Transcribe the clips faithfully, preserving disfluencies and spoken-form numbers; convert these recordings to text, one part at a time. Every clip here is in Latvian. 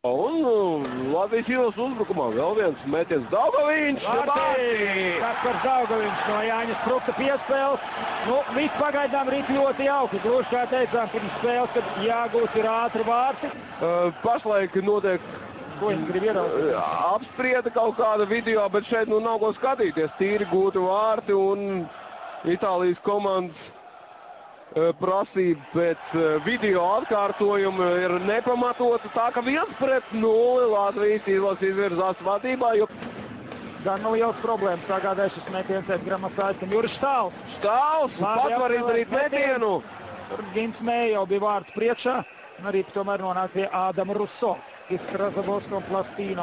Un Latvijas Jūras uzbrukumā vēl viens metiens Daugaviņš. Kaspars Daugaviņš no Jāņa Sprukta piespēles. Nu, viss pagaidām rīt ļoti jauki. Gluži kā teicām pirms spēles, kad jāgūst ir ātri vārti. Uh, pašlaik notiek Ko es gribu ieraudzīt? apsprieda kaut kāda video, bet šeit nu nav ko skatīties. Tīri gūti vārti un Itālijas komandas prasība pēc video atkārtojuma ir nepamatota, tā ka viens pret nulli Latvijas izlase izvirzās vadībā, jo gan nav liels problēmas sagādāja šis metiens pēc Gramasāļs un Juris Štāls. Štāls pat var izdarīt metienu. Gins Mēja jau bija vārds priekšā un arī tomēr nonāk pie Ādama Russo, Krasavovska un Plastīno.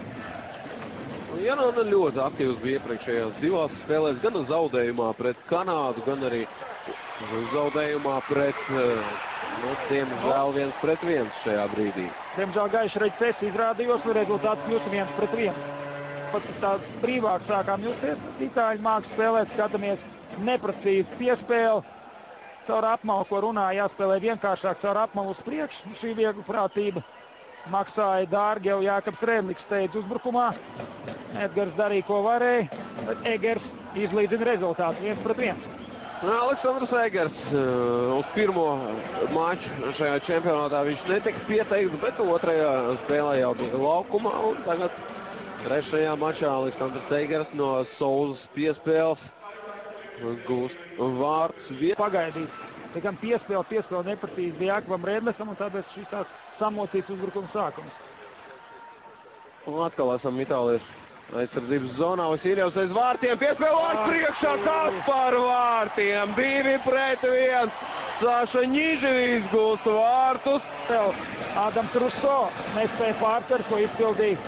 Janona ļoti aktīvs bija iepriekšējās divās spēlēs, gan zaudējumā pret Kanādu, gan arī zaudējumā pret, nu, diemžēl viens pret viens šajā brīdī. Diemžēl gaiši reiz es izrādījos, un rezultāts kļūst viens pret viens. Pat tā brīvāk sākām justies, itāļi māk spēlēt, skatāmies neprecīzi piespēli. Caur apmalu, ko runā, jāspēlē vienkāršāk caur apmalu uz priekšu. Šī viegla prātība maksāja dārgi, jau Jākabs Rēdliks steidz uzbrukumā. Edgars darīja, ko varēja, bet Egers izlīdzina rezultātu viens pret viens. Aleksandrs Egers uh, uz pirmo maču šajā čempionātā viņš netika pieteikts, bet otrajā spēlē jau bija laukumā. Un tagad trešajā mačā Aleksandrs Egers no Souzas piespēles gūst vārds. Pagaidīt, te gan piespēle, piespēle neprecīzi bija Jākabam Rēdlikam, un tāpēc šis tās samocīts uzbrukuma sākums. Un atkal esam itālieši aizsardzības zonā, Vasiljevs aiz vārtiem, piespēle vārds priekšā, kas par vārtiem, divi pret viens, Saša Ņiževijs gūst vārtus. Ādams Russo nespēja pārcer, ko izpildīja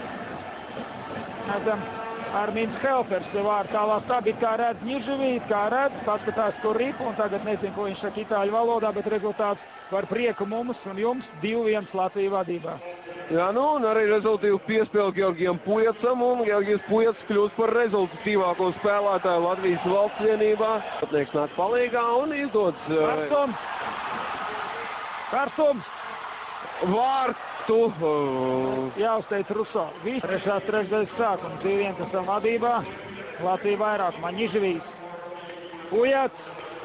Ādams Armīns Helpers, te vārds tālāk tā bija, kā redz Ņiževijs, kā redz, paskatās, kur ripu, un tagad nezinu, ko viņš saka itāļu valodā, bet rezultāts par prieku mums un jums divi viens Latviju vadībā. Jā, nu, un arī rezultīvu piespēli Georgijam Puiecam, un Georgijs Puiec kļūst par rezultatīvāko spēlētāju Latvijas valsts vienībā. Patnieks nāk palīgā un izdodas Karstums! Karstums! Vārtu! Jāuzteic Russo. Viss trešās trešdaļas sākums. divi viens esam vadībā. Latvija vairākumā. Ņiževijs. Puiec!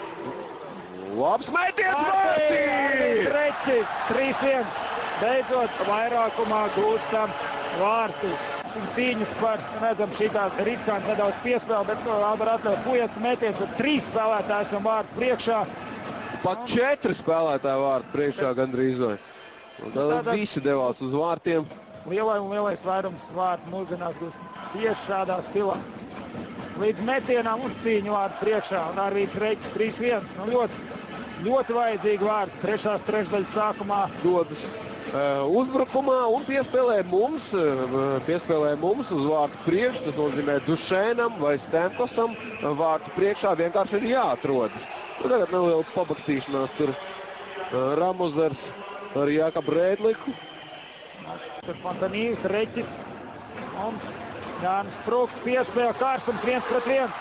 Labs metiens vārtī! Treķis! trīs viens! Beidzot, vairākumā gūstam vārtus. Cīņas par, redzam, šitās riskanti nedaudz piespēle, bet to vēl var atļaut Puiec metiens, un trīs spēlētāji esam vārtu priekšā. Pat četri spēlētāji vārtu priekšā gandrīz vai. Un tad Tātad visi devās uz vārtiem. Lielai un lielais vairums vārtu mūsdienās gūst tieši šādā stilā. Līdz metienām uz cīņu vārtu priekšā, un Arvīds Reķis trīs viens. Nu, ļoti, ļoti vajadzīgi vārti trešās trešdaļas sākumā. Dodas uzbrukumā un piespēlē mums, piespēlē mums uz vārtu priekšu, tas nozīmē Dušēnam vai Stempasam vārtu priekšā vienkārši ir jāatrodas. Un tagad neliels pabakstīšanās tur Ramuzers ar Jākabu Rēdliku. Tur Fontanīvs, Reķis un Jānis Sprukts piespēle, Karstums viens pret viens.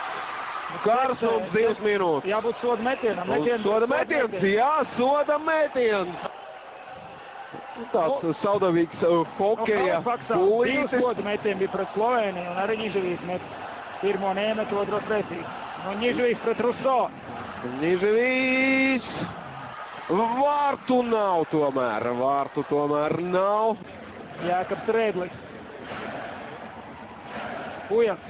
Karstums divas minūtes. Jābūt soda metienam. Soda metiens, jā, soda metiens. Tāds nu, saudavīgs uh, hokeja būlītis. Divi soda metieni bija pret Slovēniju un arī Ņiževijs met pirmo nemet, otro pretī. Nu, Ņiževijs pret Russo. Ņiževijs. Vārtu nav tomēr, vārtu tomēr nav. Jākabs Rēdliks. Puiec.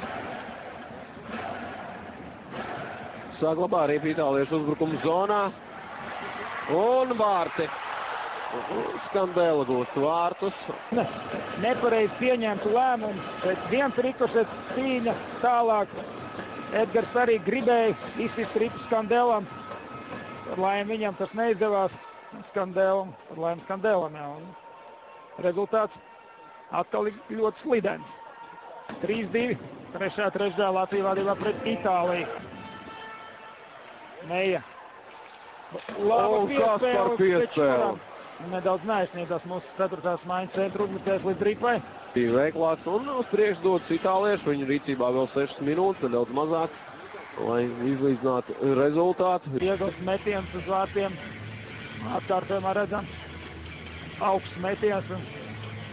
Saglabā arī itāliešu uzbrukuma zonā. Un vārti. Skandēla gūst vārtus. Ne, nepareizi pieņemtu lēmumu. Pēc viens rikošets cīņa tālāk. Edgars arī gribēja izsist ripu Skandēlam. Lai viņam tas neizdevās. Skandēlam, lai Skandēlam jau. Rezultāts atkal ir ļoti slidens. trīs divi. Trešā trešdā Latvija vadībā pret Itāliju. Meja. Laba piespēle. Nedaudz neaizsniedzās mūsu ceturtās maiņas centru uzmetējs līdz ripai. Bija veiklāks un uz priekšu dodas itālieši. Viņu rīcībā vēl sešas minūtes, nedaudz mazāk, lai izlīdzinātu rezultātu. Viegls metiens uz vārtiem. Atkārtojumā redzam augsts metiens un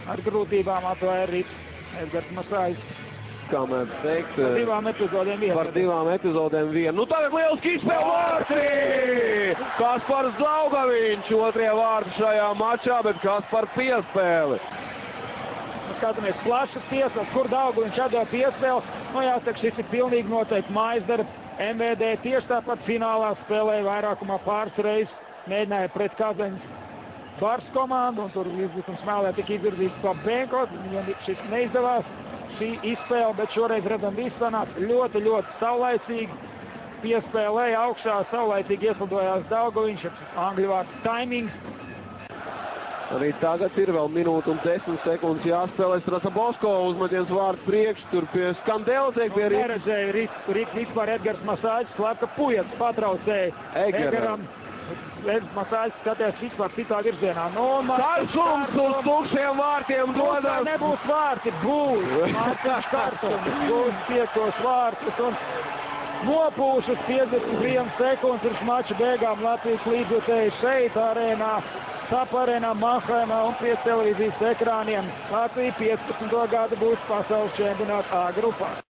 ar grūtībām atvēra Rīts Edgars Masājs. Kā mēs teikt, Par divām epizodēm vienu. par divām epizodēm vienu. Nu tagad lieliski izspēle vārti! Kaspars Daugaviņš, otrie vārti šajā mačā, bet Kaspar piespēli. Skatāmies plašas tiesas, kur Daugaviņš atdeva piespēli. Nu jāsaka, šis ir pilnīgi noteikti mājas darbs. M V D tieši tāpat finālā spēlēja vairākumā pāris reizes, mēģināja pret Kazaņas Bars komandu, un tur izlikums smēlē tika izvirzīts pa Benko, viņam šis neizdevās šī izspēle, bet šoreiz redzam viss sanāca ļoti, ļoti saulaicīgi. Piespēlēja augšā, saulaicīgi ieslidojās Daugaviņš, angļu vārds timings. Arī tagad ir vēl minūte un desmit sekundes jāspēlē. Strasabosko uzmetiens vārds priekš, tur pie Skandela tiek pie Rītas. Neredzēja Rītas vispār Edgars Masājs, slēpka Pujats patraucēja Edgaram. Edgars Masājs skatījās vispār citā virzienā. Nu, Karstums uz tukšiem vārtiem dodas. Nebūs vārti, būs. Mārtiņš Karstums būs piekos vārtus un nopūšas piecdesmit viena sekundes pirms mača beigām Latvijas līdzjutēji šeit arēnā. Tap arēnā Manheimā un pie televīzijas ekrāniem. Latvija piecpadsmito gadu būs pasaules čempionāta A grupā.